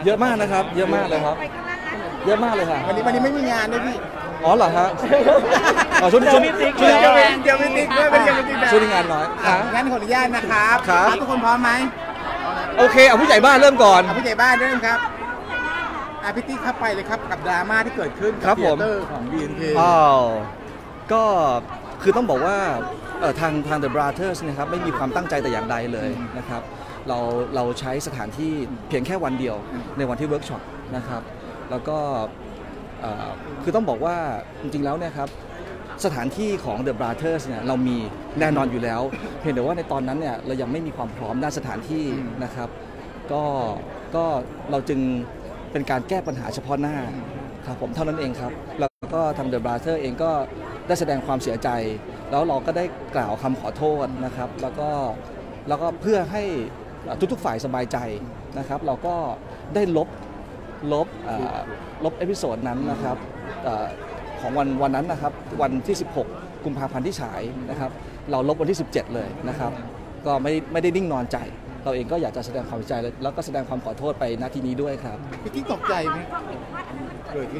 เยอะมากนะครับเยอะมากเลยครับเยอะมากเลยค่ะวันนี้ไม่มีงานด้วยพี่อ๋อเหรอฮะช่วงนี้เดี๋ยวมีติ๊กด้วยเป็นยังไงติ๊กช่วงนี้งานน้อยงั้นขออนุญาตนะครับทุกคนพร้อมไหมโอเคเอาผู้ใหญ่บ้านเริ่มก่อนผู้ใหญ่บ้านเริ่มครับพี่ติ๊กเข้าไปเลยครับกับดราม่าที่เกิดขึ้นกับเทเตอร์ของ BNK ก็คือต้องบอกว่าทาง The Brothers นะครับไม่มีความตั้งใจแต่อย่างใดเลยนะครับเราใช้สถานที่เพียงแค่วันเดียวในวันที่เวิร์กช็อปนะครับแล้วก็คือต้องบอกว่าจริงๆแล้วเนี่ยครับสถานที่ของ The Brothers เนี่ยเรามีแน่นอนอยู่แล้วเพียงแต่ว่าในตอนนั้นเนี่ยเรายังไม่มีความพร้อมด้านสถานที่นะครับก็เราจึงเป็นการแก้ปัญหาเฉพาะหน้าครับผมเท่านั้นเองครับแล้วก็ทาง The Brothers เองก็ได้แสดงความเสียใจแล้วเราก็ได้กล่าวคำขอโทษนะครับแล้วก็เพื่อให้ทุกๆฝ่ายสบายใจนะครับเราก็ได้ลบเอพิโซดนั้นนะครับของวันนั้นนะครับวันที่16กุมภาพันธ์ที่ฉายนะครับเราลบวันที่17เลยนะครับก็ไม่ได้นิ่งนอนใจเราเองก็อยากจะแสดงความเสียใจแล้วก็แสดงความขอโทษไปณที่นี้ด้วยครับพี่กิ๊กตกใจไหมเกิดขึ้น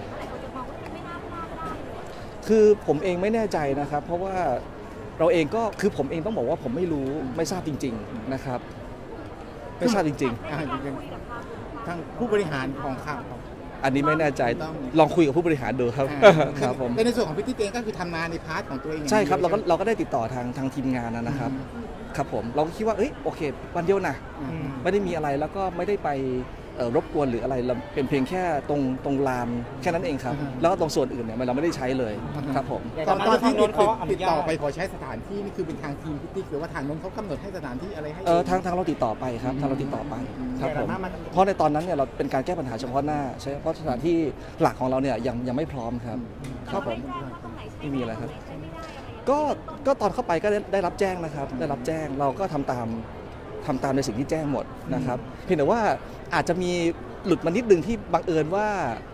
คือผมเองไม่แน่ใจนะครับเพราะว่าเราเองก็คือผมเองต้องบอกว่าผมไม่รู้ไม่ทราบจริงๆนะครับไม่ทราบจริงๆทางผู้บริหารของข่าวอันนี้ไม่แน่ใจลองคุยกับผู้บริหารดูครับครับผมในส่วนของพี่ติ๊กเองก็คือทำงานในพาร์ทของตัวเองใช่ครับเราก็ได้ติดต่อทางทีมงานนะครับครับผมเราก็คิดว่าโอเควันเดียวนะไม่ได้มีอะไรแล้วก็ไม่ได้ไปรบกวนหรืออะไรเราเป็นเพียงแค่ตรงลานแค่นั้นเองครับแล้วก็ตรงส่วนอื่นเนี่ยเราไม่ได้ใช้เลยครับผมตอนที่ติดต่อไปขอใช้สถานที่นี่คือเป็นทางทีมพี่ติ๊กหรือว่าทางนู้นเขากำหนดให้สถานที่อะไรให้ทางเราติดต่อไปครับทางเราติดต่อไปครับผมเพราะในตอนนั้นเนี่ยเราเป็นการแก้ปัญหาเฉพาะหน้าใช่เพราะสถานที่หลักของเราเนี่ยยังไม่พร้อมครับครับผมไม่มีอะไรครับก็ตอนเข้าไปก็ได้รับแจ้งนะครับได้รับแจ้งเราก็ทำตามในสิ่งที่แจ้งหมดนะครับเพียงแต่ว่าอาจจะมีหลุดมานิดนึงที่บังเอิญว่า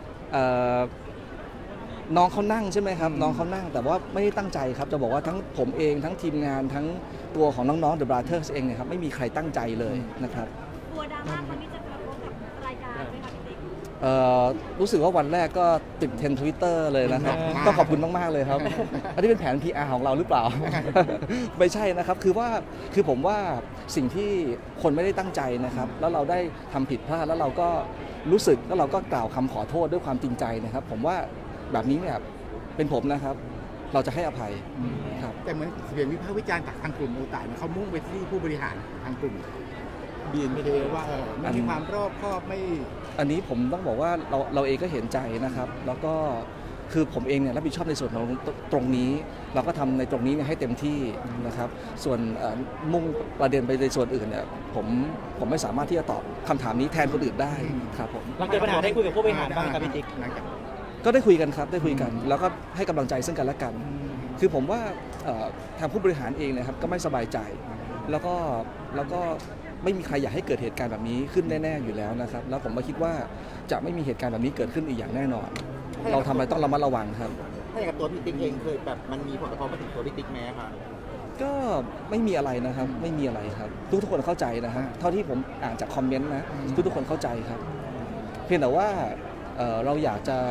น้องเขานั่งใช่ไหมครับน้องเขานั่งแต่ว่าไม่ได้ตั้งใจครับจะบอกว่าทั้งผมเองทั้งทีมงานทั้งตัวของน้องๆ The Brothers เองเนี่ยครับไม่มีใครตั้งใจเลยนะครับกลัวดราม่าครั้งนี้จะกระทบกับรายการไหมคะพี่ติ๊กรู้สึกว่าวันแรกก็ติดเทรนด์ Twitter เลยนะครับก็ขอบคุณมากๆเลยครับอันนี้เป็นแผน PR ของเราหรือเปล่า ไม่ใช่นะครับคือผมว่าสิ่งที่คนไม่ได้ตั้งใจนะครับแล้วเราได้ทำผิดพลาดแล้วเราก็รู้สึกแล้วเราก็กล่าวคำขอโทษด้วยความจริงใจนะครับผมว่าแบบนี้เนี่ยเป็นผมนะครับเราจะให้อภัยครับแต่เหมือนเสียงวิพากษ์วิจารณ์จากทางกลุ่มโอตาเขามุ่งไปที่ผู้บริหารทางกลุ่มBNKว่าไม่มีความรอบคอบไม่อันนี้ผมต้องบอกว่าเราเองก็เห็นใจนะครับแล้วก็คือผมเองเนี่ยรับผิดชอบในส่วนของตรงนี้เราก็ทำในตรงนี้ให้เต็มที่นะครับส่วนมุ่งประเด็นไปในส่วนอื่นเนี่ยผมไม่สามารถที่จะตอบคำถามนี้แทนคนอื่นได้ครับผมหลังจากปัญหาได้คุยกับผู้บริหารบ้างครับพี่ติ๊กก็ได้คุยกันครับได้คุยกันแล้วก็ให้กำลังใจซึ่งกันและกันคือผมว่าทางผู้บริหารเองนะครับก็ไม่สบายใจแล้วก็ไม่มีใครอยากให้เกิดเหตุการณ์แบบนี้ขึ้นแน่ๆอยู่แล้วนะครับแล้วผมก็คิดว่าจะไม่มีเหตุการณ์แบบนี้เกิดขึ้นอีกอย่างแน่นอนเราทำอะไรต้องระมัดระวังครับถ้าอย่างกับตัวพี่ติ๊กเองเคยแบบมันมีผลกระทบมาถึงตัวพี่ติ๊กไหมคะก็ไม่มีอะไรนะครับไม่มีอะไรครับทุกคนเข้าใจนะฮะเท่าที่ผมอ่านจากคอมเมนต์นะทุกคนเข้าใจครับเพียงแต่ว่าเราอยากจะ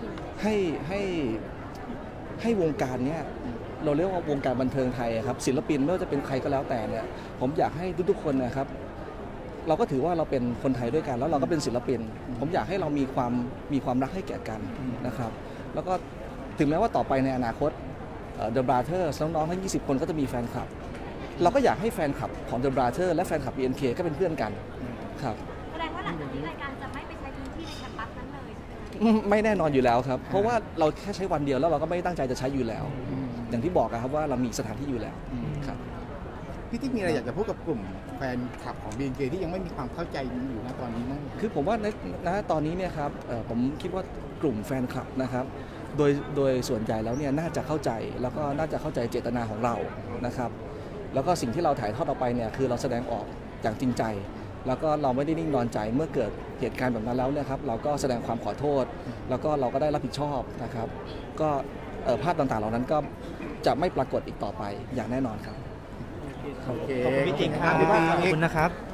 ให้วงการเนี้ยเราเรียกว่าวงการบันเทิงไทยครับศิลปินไม่ว่าจะเป็นใครก็แล้วแต่เนี่ยผมอยากให้ทุกๆคนนะครับเราก็ถือว่าเราเป็นคนไทยด้วยกันแล้วเราก็เป็นศิลปินผมอยากให้เรามีความรักให้แก่กันนะครับแล้วก็ถึงแม้ว่าต่อไปในอนาคตThe Brothers น้องๆทั้ง20คนก็จะมีแฟนคลับเราก็อยากให้แฟนคลับของ The Brothers และแฟนคลับ BNK ก็เป็นเพื่อนกันครับแสดงว่าหลังจากนี้รายการจะไม่ไปใช้พื้นที่ในแคมปัสนั้นเลยไม่แน่นอนอยู่แล้วครับเพราะว่าเราแค่ใช้วันเดียวแล้วเราก็ไม่ตั้งใจจะใช้อยู่แล้วอย่างที่บอกครับว่าเรามีสถานที่อยู่แล้วครับพี่ติ๊กมีอะไรอยากจะพูดกับกลุ่มแฟนคลับของ BNK ที่ยังไม่มีความเข้าใจอยู่นะตอนนี้มั้งคือผมว่าณตอนนี้เนี่ยครับผมคิดว่ากลุ่มแฟนคลับนะครับโดยส่วนใหญ่แล้วเนี่ยน่าจะเข้าใจแล้วก็น่าจะเข้าใจเจตนาของเรานะครับแล้วก็สิ่งที่เราถ่ายทอดออกไปเนี่ยคือเราแสดงออกอย่างจริงใจแล้วก็เราไม่ได้นิ่งนอนใจเมื่อเกิดเหตุการณ์แบบนั้นแล้วเนี่ยครับเราก็แสดงความขอโทษแล้วก็เราก็ได้รับผิดชอบนะครับก็ภาพต่างๆเหล่านั้นก็จะไม่ปรากฏอีกต่อไปอย่างแน่นอนครับโอเคขอบคุณพี่ติ๊กครับขอบคุณนะครับ